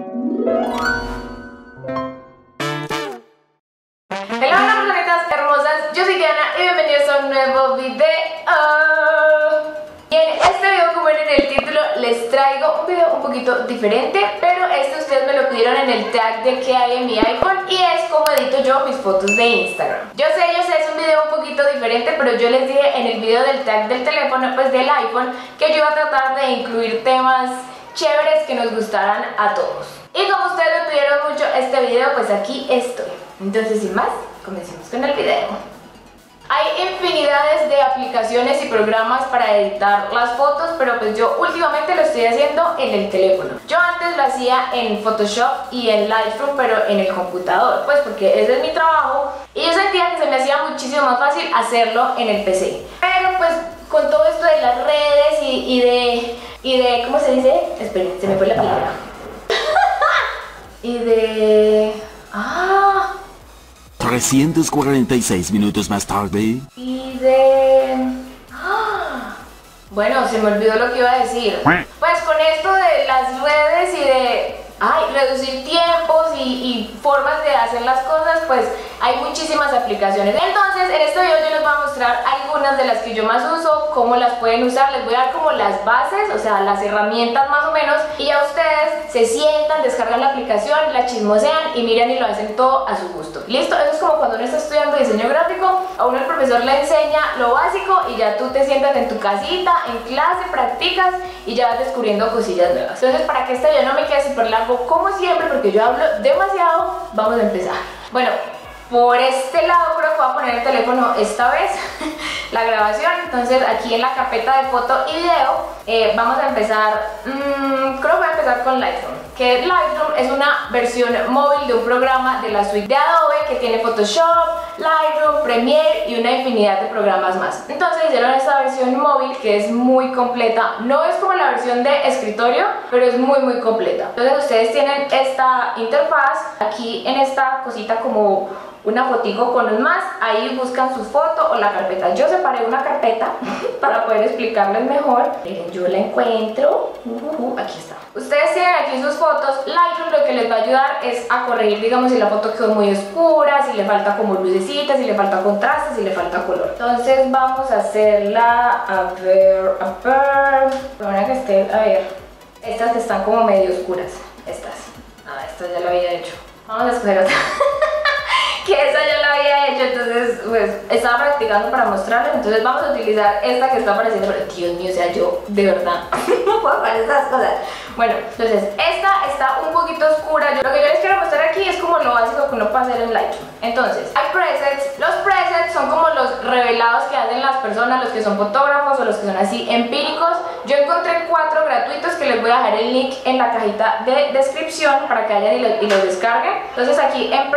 Hola personitas hermosas, yo soy Diana y bienvenidos a un nuevo video. Y en este video, como ven en el título, les traigo un video un poquito diferente, pero ustedes me lo pidieron en el tag de que hay en mi iPhone y es como edito yo mis fotos de Instagram. Yo sé, es un video un poquito diferente, pero yo les dije en el video del tag del teléfono, pues del iPhone, que yo iba a tratar de incluir temas chéveres que nos gustaran a todos. Y como ustedes me pidieron mucho este video, pues aquí estoy. Entonces, sin más, comencemos con el video. Hay infinidades de aplicaciones y programas para editar las fotos, pero pues yo últimamente lo estoy haciendo en el teléfono. Yo antes lo hacía en Photoshop y en Lightroom, pero en el computador, pues porque ese es mi trabajo y yo sentía que se me hacía muchísimo más fácil hacerlo en el PC. Pero pues con todo esto de las redes y de ¿cómo se dice? Esperen, se me fue la palabra. Y de... 346 minutos más tarde. Y de... Bueno, se me olvidó lo que iba a decir. Pues con esto de las redes y de... reducir tiempos y formas de hacer las cosas, pues hay muchísimas aplicaciones. Entonces en este video yo les voy a mostrar algunas de las que yo más uso, cómo las pueden usar, les voy a dar como las bases, o sea, las herramientas más o menos, y ya ustedes se sientan, descargan la aplicación, la chismosean y miran y lo hacen todo a su gusto. ¿Listo? Eso es como cuando uno está estudiando diseño gráfico, a uno el profesor le enseña lo básico y ya tú te sientas en tu casita, en clase, practicas y ya vas descubriendo cosillas nuevas. Entonces, para que este video no me quede súper largo, como siempre, porque yo hablo demasiado, vamos a empezar. Bueno, por este lado creo que voy a poner el teléfono esta vez, la grabación. Entonces aquí en la carpeta de foto y video vamos a empezar, creo que voy a empezar con Lightroom. Que Lightroom es una versión móvil de un programa de la suite de Adobe que tiene Photoshop, Lightroom, Premiere y una infinidad de programas más. Entonces hicieron esta versión móvil que es muy completa. No es como la versión de escritorio, pero es muy completa. Entonces ustedes tienen esta interfaz, aquí en esta cosita como una fotico con un más, ahí buscan su foto o la carpeta. Yo separé una carpeta para poder explicarles mejor. Miren, yo la encuentro, aquí está. Ustedes tienen aquí sus fotos. Lightroom lo que les va a ayudar es a corregir, digamos, si la foto quedó muy oscura, si le falta como lucecitas, si le falta contraste, si le falta color. Entonces vamos a hacerla, a ver, para que esté, a ver, estas que están como medio oscuras, estas ya la había hecho. Vamos a escoger otra. Que esa ya la había hecho, entonces pues estaba practicando para mostrarles. Entonces vamos a utilizar esta que está apareciendo, pero Dios mío, o sea, yo de verdad no puedo hacer estas cosas. Bueno, entonces esta está un poquito oscura. Lo que yo les quiero mostrar aquí es como lo básico que uno puede hacer en Lightroom. Entonces, hay presets. Los presets son como los revelados que hacen las personas, los que son fotógrafos o los que son así empíricos. Yo encontré 4 gratuitos que les voy a dejar el link en la cajita de descripción para que vayan y los descarguen. Entonces aquí en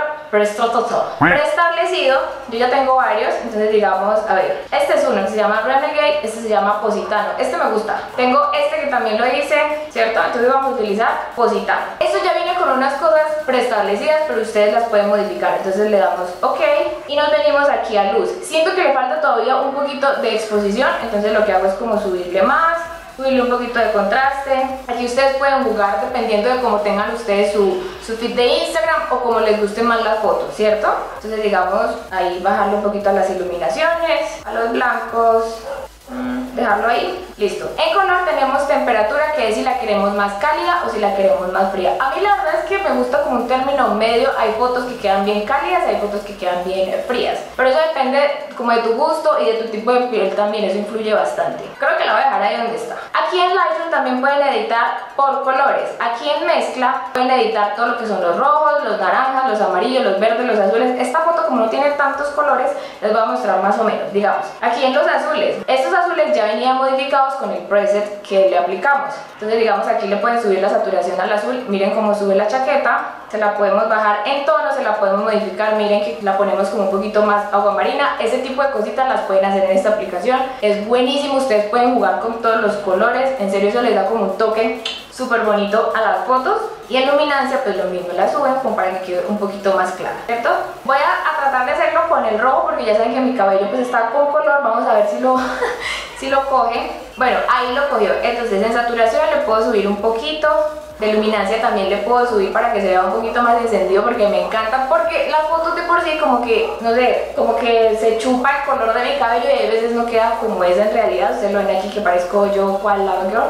preestablecido, yo ya tengo varios. Entonces digamos, a ver, este es uno que se llama Renegade, este se llama Positano, este me gusta. Tengo este que también lo hice, ¿cierto? Entonces vamos a utilizar Positano. Esto ya viene con unas cosas preestablecidas, pero ustedes las pueden modificar. Entonces le damos OK y nos venimos aquí a luz. Siento que le falta todavía un poquito de exposición, entonces lo que hago es como subirle más, subirle un poquito de contraste. Aquí ustedes pueden jugar dependiendo de cómo tengan ustedes su feed de Instagram o como les guste más las fotos, ¿cierto? Entonces digamos, ahí bajarle un poquito a las iluminaciones, a los blancos, dejarlo ahí, listo. En color tenemos temperatura, que es si la queremos más cálida o si la queremos más fría. A mí la verdad es que me gusta como un término medio. Hay fotos que quedan bien cálidas, hay fotos que quedan bien frías, pero eso depende como de tu gusto y de tu tipo de piel también, eso influye bastante. Creo que la voy a dejar ahí donde está. Aquí en Lightroom también pueden editar por colores. Aquí en mezcla pueden editar todo lo que son los rojos, los naranjas, los amarillos, los verdes, los azules. Esta foto, como no tiene tantos colores, les voy a mostrar más o menos. Digamos, aquí en los azules, estos azules ya venían modificados con el preset que le aplicamos. Entonces digamos, aquí le pueden subir la saturación al azul. Miren cómo sube la chaqueta. Se la podemos bajar en tono, se la podemos modificar. Miren que la ponemos como un poquito más aguamarina. Ese tipo de cositas las pueden hacer en esta aplicación. Es buenísimo, ustedes pueden jugar con todos los colores. En serio, eso les da como un toque súper bonito a las fotos. Y en luminancia pues lo mismo, la suben como para que quede un poquito más clara, ¿cierto? Voy a tratar de hacerlo con el rojo porque ya saben que mi cabello pues está con color. Vamos a ver si lo si lo coge. Bueno, ahí lo cogió. Entonces en saturación le puedo subir un poquito De luminancia también le puedo subir para que se vea un poquito más encendido porque me encanta, porque las fotos de por sí como que, no sé, como que se chupa el color de mi cabello y a veces no queda como es en realidad. Ustedes lo ven aquí que parezco yo, ¿cuál Lava Girl?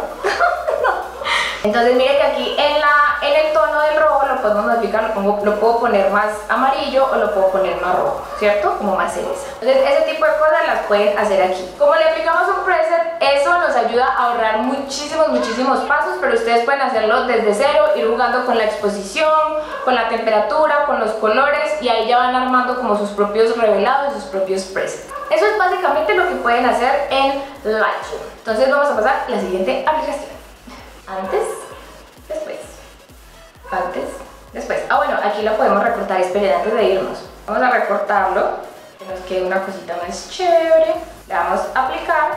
Entonces mire que aquí en el tono del rojo lo podemos modificar, lo puedo poner más amarillo o lo puedo poner más rojo, ¿cierto? Como más cereza. Entonces ese tipo de cosas las pueden hacer aquí. Como le aplicamos un preset, eso nos ayuda a ahorrar muchísimos pasos, pero ustedes pueden hacerlo desde cero, ir jugando con la exposición, con la temperatura, con los colores y ahí ya van armando como sus propios revelados y sus propios presets. Eso es básicamente lo que pueden hacer en Lightroom. Entonces vamos a pasar a la siguiente aplicación. Antes, después. Antes, después. Ah, bueno, aquí lo podemos recortar. Esperen, antes de irnos. Vamos a recortarlo. Que nos quede una cosita más chévere. Le vamos a aplicar.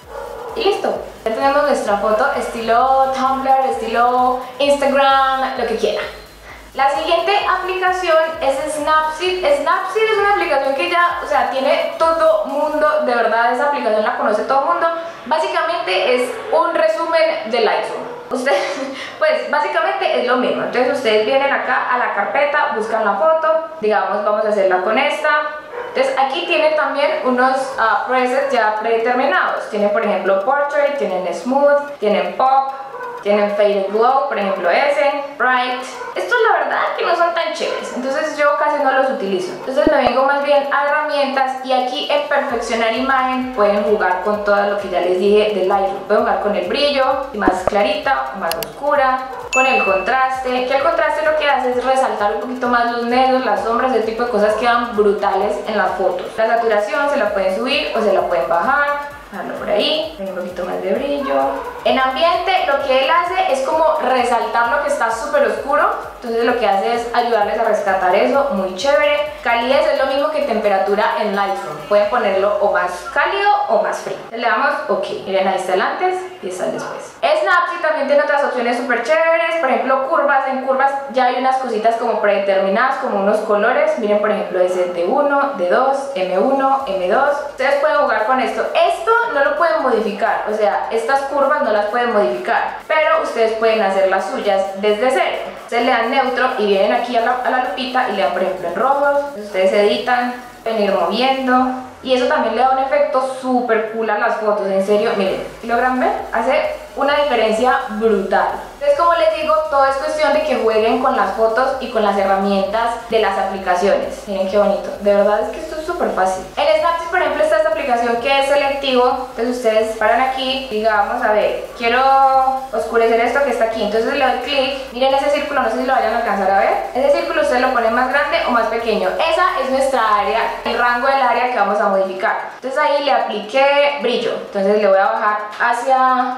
Y listo. Ya tenemos nuestra foto estilo Tumblr, estilo Instagram, lo que quiera. La siguiente aplicación es Snapseed. Snapseed es una aplicación que ya, o sea, tiene todo mundo, de verdad esa aplicación la conoce todo mundo. Básicamente es un resumen de Lightroom. Ustedes, pues básicamente es lo mismo. Entonces ustedes vienen acá a la carpeta, buscan la foto, digamos vamos a hacerla con esta. Entonces aquí tienen también unos presets ya predeterminados. Tienen por ejemplo Portrait, tienen Smooth, tienen Pop, tienen Faded Glow, por ejemplo ese, Bright. Estos la verdad que no son tan chéveres, entonces yo casi no los utilizo. Entonces me vengo más bien a herramientas y aquí en perfeccionar imagen pueden jugar con todo lo que ya les dije de Lightroom. Pueden jugar con el brillo, más clarita o más oscura, con el contraste, que el contraste lo que hace es resaltar un poquito más los negros, las sombras, ese tipo de cosas quedan brutales en las fotos. La saturación se la pueden subir o se la pueden bajar. Dejarlo por ahí, un poquito más de brillo. En ambiente lo que él hace es como resaltar lo que está súper oscuro, entonces lo que hace es ayudarles a rescatar eso, muy chévere. Calidez es lo mismo que temperatura en Lightroom, pueden ponerlo o más cálido o más frío. Le damos OK, miren ahí está el antes y está el después. Snapseed también tiene otras opciones súper chéveres, por ejemplo curvas, en curvas ya hay unas cositas como predeterminadas, como unos colores, miren por ejemplo ese D1, D2, M1, M2, ustedes pueden jugar con esto. Esto no lo pueden modificar, o sea, estas curvas no las pueden modificar, pero ustedes pueden hacer las suyas desde cero. Ustedes le dan neutro y vienen aquí a la lupita y le dan por ejemplo en rojos, ustedes editan, pueden ir moviendo y eso también le da un efecto súper cool a las fotos, en serio, miren, ¿logran ver? Hace una diferencia brutal. Entonces, como les digo, todo es cuestión de que jueguen con las fotos y con las herramientas de las aplicaciones. Miren qué bonito, de verdad es que esto es súper fácil. En Snapseed, por ejemplo, está esta aplicación que es selectivo. Entonces ustedes paran aquí, digamos, a ver, quiero oscurecer esto que está aquí, entonces le doy clic, miren ese círculo, no sé si lo vayan a alcanzar a ver. Ese círculo ustedes lo ponen más grande o más pequeño. Esa es nuestra área, el rango del área que vamos a modificar. Entonces ahí le apliqué brillo, entonces le voy a bajar hacia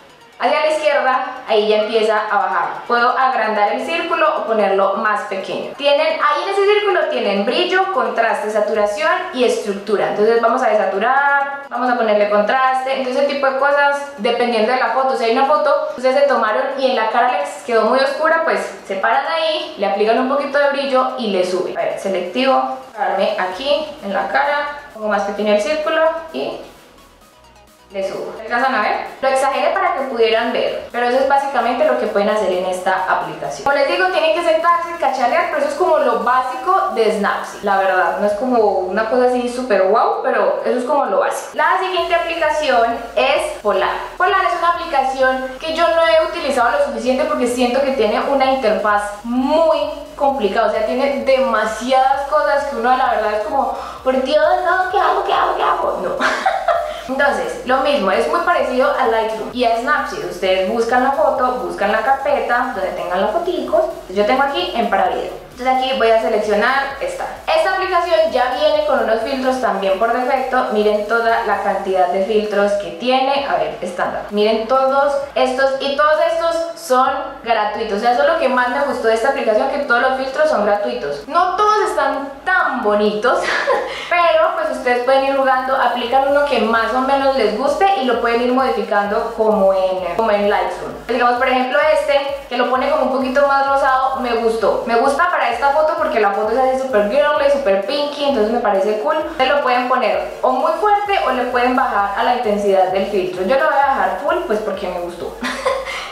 la izquierda, ahí ya empieza a bajar. Puedo agrandar el círculo o ponerlo más pequeño. Ahí en ese círculo tienen brillo, contraste, saturación y estructura. Entonces vamos a desaturar, vamos a ponerle contraste. Entonces ese tipo de cosas dependiendo de la foto. Si hay una foto, ustedes se tomaron y en la cara les quedó muy oscura, pues se paran ahí, le aplican un poquito de brillo y le suben. A ver, selectivo, pararme aquí en la cara, pongo más pequeño el círculo y le subo. ¿Alcanzan a ver? Lo exageré para que pudieran ver, pero eso es básicamente lo que pueden hacer en esta aplicación. Como les digo, tienen que sentarse y cachalear, pero eso es como lo básico de Snapseed. La verdad, no es como una cosa así súper wow, pero eso es como lo básico. La siguiente aplicación es Polar. Polar es una aplicación que yo no he utilizado lo suficiente porque siento que tiene una interfaz muy complicada, o sea, tiene demasiadas cosas que uno la verdad es como, por Dios, no, ¿qué hago? No. Entonces, lo mismo, es muy parecido a Lightroom y a Snapseed. Ustedes buscan la foto, buscan la carpeta donde tengan las foticos. Yo tengo aquí en para video. Entonces aquí voy a seleccionar esta. Esta aplicación ya viene con unos filtros también por defecto. Miren toda la cantidad de filtros que tiene. A ver, estándar. Miren todos estos y todos estos son gratuitos. O sea, eso es lo que más me gustó de esta aplicación, que todos los filtros son gratuitos. No todos están tan bonitos, pero pues ustedes pueden ir jugando, aplican uno que más o menos les guste y lo pueden ir modificando como en Lightroom. Digamos, por ejemplo, este, que lo pone como un poquito más rosado, me gustó. Me gusta para esta foto porque la foto es así súper girly, súper pinky, entonces me parece cool. Ustedes lo pueden poner o muy fuerte o le pueden bajar a la intensidad del filtro. Yo lo voy a dejar full pues porque me gustó.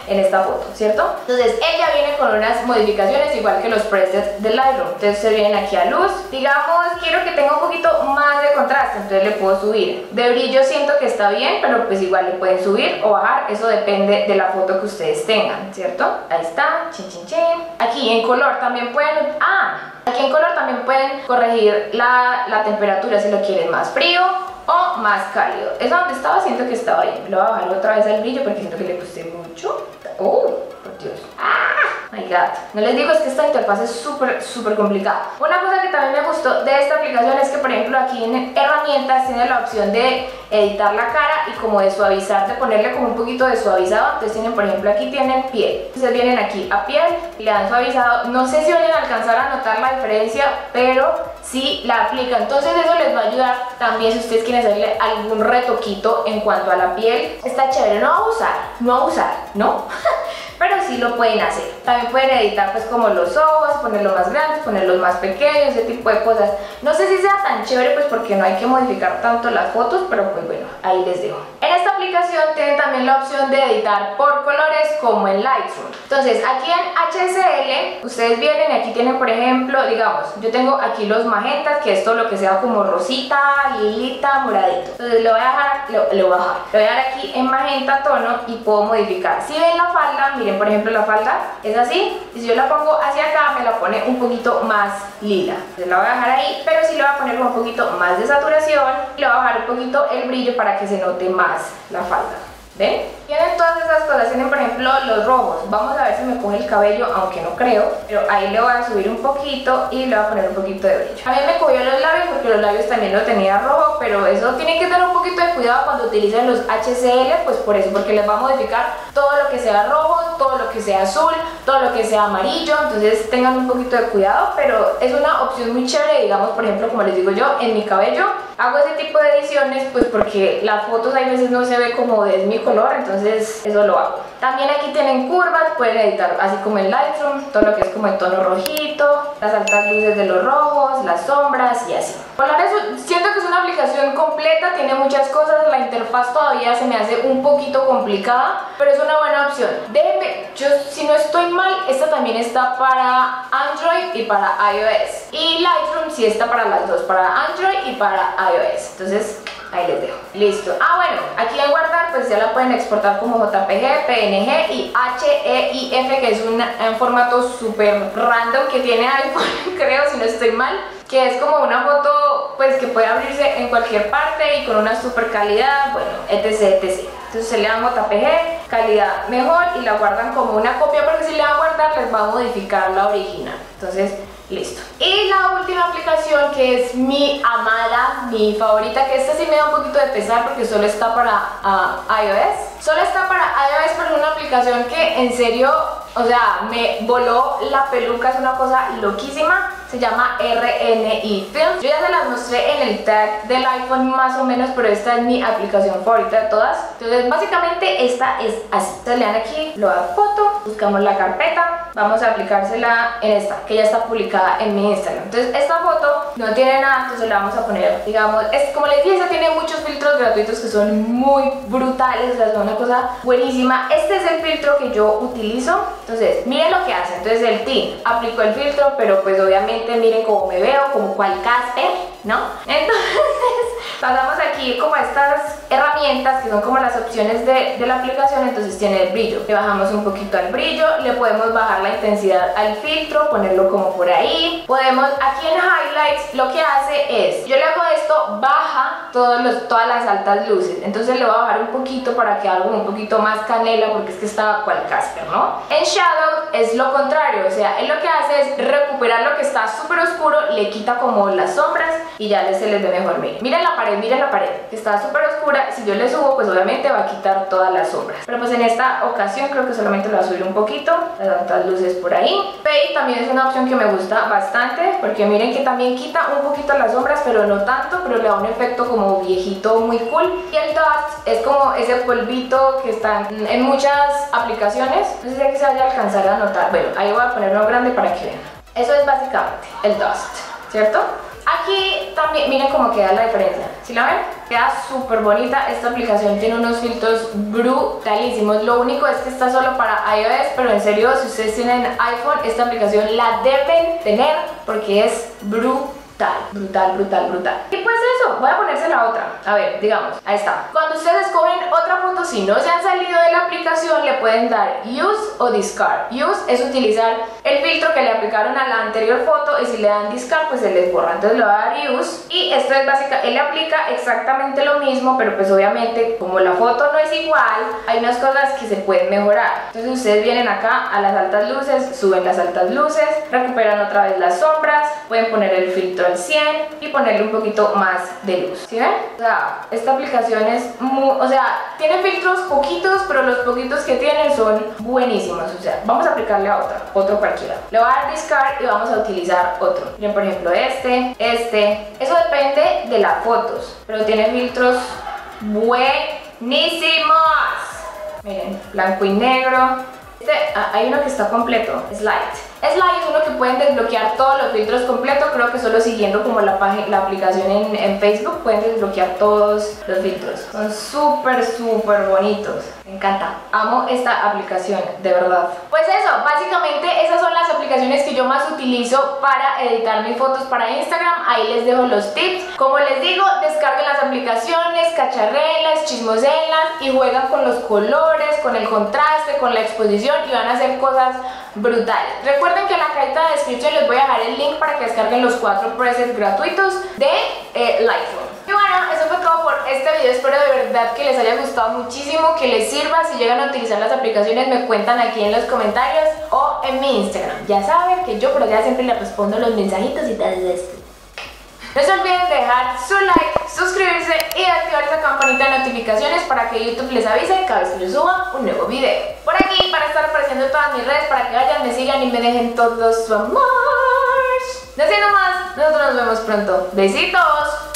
en esta foto, ¿cierto? Entonces él ya viene con unas modificaciones igual que los presets del Lightroom. Entonces se vienen aquí a luz, digamos quiero que tenga un poquito más de contraste, entonces le puedo subir. De brillo siento que está bien, pero pues igual le pueden subir o bajar, eso depende de la foto que ustedes tengan, ¿cierto? Ahí está, chin chin chin. Aquí en color también pueden, aquí en color también pueden corregir la temperatura si lo quieren más frío o más cálido. Eso donde estaba, siento que estaba bien. Lo voy a bajar otra vez al brillo porque siento que le puse mucho. Oh, por Dios. My God. No les digo, es que esta interfaz es súper complicada. Una cosa que también me gustó de esta aplicación es que, por ejemplo, aquí en herramientas tiene la opción de editar la cara y como de suavizar, de ponerle como un poquito de suavizado. Entonces tienen, por ejemplo, aquí tienen piel. Entonces vienen aquí a piel y le dan suavizado. No sé si vayan a alcanzar a notar la diferencia, pero sí la aplican. Entonces eso les va a ayudar también si ustedes quieren hacerle algún retoquito en cuanto a la piel. Está chévere, no abusar, ¿no? Pero sí lo pueden hacer. También pueden editar pues como los ojos, ponerlos más grandes, ponerlos más pequeños, ese tipo de cosas. No sé si sea tan chévere pues porque no hay que modificar tanto las fotos, pero pues bueno, ahí les dejo. En esta aplicación tienen también la opción de editar por colores como en Lightroom. Entonces aquí en HCL ustedes vienen y aquí tienen, por ejemplo, digamos, yo tengo aquí los magentas, que es todo lo que sea como rosita, lilita, moradito. Entonces lo voy a dejar aquí en magenta tono y puedo modificar. Si ven la falda, miren, por ejemplo, la falda es así, y si yo la pongo hacia acá me la pone un poquito más lila. Entonces la voy a dejar ahí, pero sí le voy a poner un poquito más de saturación y le voy a bajar un poquito el brillo para que se note más la falda. ¿Ven? Tienen todas esas cosas, tienen por ejemplo los rojos. Vamos a ver si me coge el cabello, aunque no creo, pero ahí le voy a subir un poquito y le voy a poner un poquito de brillo. A mí me cogió los labios porque los labios también lo tenía rojo, pero eso tienen que tener un poquito de cuidado cuando utilicen los HCL, pues por eso, porque les va a modificar todo lo que sea rojo, todo lo que sea azul, todo lo que sea amarillo, entonces tengan un poquito de cuidado, pero es una opción muy chévere, digamos, por ejemplo, como les digo yo, en mi cabello hago ese tipo de ediciones pues porque las fotos hay veces no se ve como es mi color, entonces eso lo hago. También aquí tienen curvas, pueden editar así como en Lightroom, todo lo que es como en tono rojito, las altas luces de los rojos, las sombras y así. Colores, siento que es una aplicación completa, tiene muchas cosas, la interfaz todavía se me hace un poquito complicada, pero es una buena opción. Déjenme, yo si no estoy mal, esta también está para Android y para iOS. Y Lightroom sí está para las dos, para Android y para iOS. Entonces ahí les dejo. Listo. Bueno, aquí en guardar pues ya la pueden exportar como JPG, PNG y HEIF, que es un formato súper random que tiene iPhone, creo, si no estoy mal, que es como una foto pues que puede abrirse en cualquier parte y con una super calidad, bueno, etc, etc. Entonces se le dan JPG, calidad mejor y la guardan como una copia, porque si le van a guardar les va a modificar la original. Entonces listo. Y la última aplicación, que es mi amada, mi favorita, que esta sí me da un poquito de pesar porque solo está para iOS. Solo está para iOS, pero es una aplicación que en serio, o sea, me voló la peluca, es una cosa loquísima. Se llama RNI Films. Yo ya se las mostré en el tag del iPhone más o menos, pero esta es mi aplicación favorita de todas. Entonces básicamente esta es así. Entonces le dan aquí, lo da foto, buscamos la carpeta, vamos a aplicársela en esta, que ya está publicada en mi Instagram. Entonces esta foto no tiene nada, entonces le vamos a poner, digamos, como les dije, esta tiene muchos filtros gratuitos que son muy brutales, o sea, son una cosa buenísima. Este es el filtro que yo utilizo. Entonces miren lo que hace. Entonces el team aplicó el filtro, pero pues obviamente miren cómo me veo, como cual Casper, ¿no? Entonces pasamos aquí como a estas herramientas que son como las opciones de la aplicación. Entonces tiene el brillo, le bajamos un poquito al brillo, le podemos bajar la intensidad al filtro, ponerlo como por ahí. Podemos, aquí en highlights lo que hace es, yo le hago esto, baja todas las altas luces, entonces le voy a bajar un poquito para que haga un poquito más canela, porque es que está cual Casper, ¿no? En shadow es lo contrario, o sea, él lo que hace es recuperar lo que está súper oscuro, le quita como las sombras y ya se les ve mejor. Miren la pared, que está súper oscura. Si yo le subo, pues obviamente va a quitar todas las sombras, pero pues en esta ocasión creo que solamente lo va a subir un poquito, las altas luces por ahí. Fade también es una opción que me gusta bastante, porque miren que también quita un poquito las sombras, pero no tanto, pero le da un efecto como viejito muy cool. Y el dust es como ese polvito que está en muchas aplicaciones, no sé si aquí se vaya a alcanzar a notar. Bueno, ahí voy a poner uno grande para que vean. Eso es básicamente el dust, ¿cierto? Aquí también, miren cómo queda la diferencia. ¿Sí la ven? Queda súper bonita. Esta aplicación tiene unos filtros brutalísimos. Lo único es que está solo para iOS, pero en serio, si ustedes tienen iPhone, esta aplicación la deben tener porque es brutal. Brutal. Y pues eso, voy a ponerse la otra. A ver, digamos, ahí está. Cuando ustedes escogen otra foto, si no se han salido de la aplicación, le pueden dar Use o Discard. Use es utilizar el filtro que le aplicaron a la anterior foto y si le dan Discard, pues se les borra. Entonces le va a dar Use. Y esto es básica, él le aplica exactamente lo mismo, pero pues obviamente, como la foto no es igual, hay unas cosas que se pueden mejorar. Entonces ustedes vienen acá a las altas luces, suben las altas luces, recuperan otra vez las sombras, pueden poner el filtro al 100 y ponerle un poquito más de luz. ¿Sí ven? O sea, esta aplicación es muy, o sea, tiene filtros poquitos, pero los poquitos que tiene son buenísimos. O sea, vamos a aplicarle a otro cualquiera. Le voy a dar Discard y vamos a utilizar otro. Miren, por ejemplo, este. Eso depende de las fotos, pero tiene filtros buenísimos. Miren, blanco y negro. Hay uno que está completo, es Light. Es uno que pueden desbloquear todos los filtros completos. Creo que solo siguiendo como la aplicación en Facebook pueden desbloquear todos los filtros. Son súper bonitos. Me encanta. Amo esta aplicación, de verdad. Pues eso, básicamente esas son las aplicaciones que yo más utilizo para editar mis fotos para Instagram. Ahí les dejo los tips. Como les digo, descarguen las aplicaciones, cacharréenlas, chismoseenlas y juegan con los colores, con el contraste, con la exposición y van a hacer cosas brutales. Recuerden que en la cajita de descripción les voy a dejar el link para que descarguen los 4 presets gratuitos de Lightroom. Y bueno, eso fue todo por este video. Espero de verdad que les haya gustado muchísimo, que les sirva. Si llegan a utilizar las aplicaciones me cuentan aquí en los comentarios o en mi Instagram. Ya saben que yo por allá siempre les respondo los mensajitos y tal de esto. No se olviden de dejar su like, suscribirse y activar esa campanita de notificaciones para que YouTube les avise cada vez que yo suba un nuevo video. Por aquí para estar apareciendo en todas mis redes para que vayan, me sigan y me dejen todo su amor. No siendo más, nosotros nos vemos pronto. Besitos.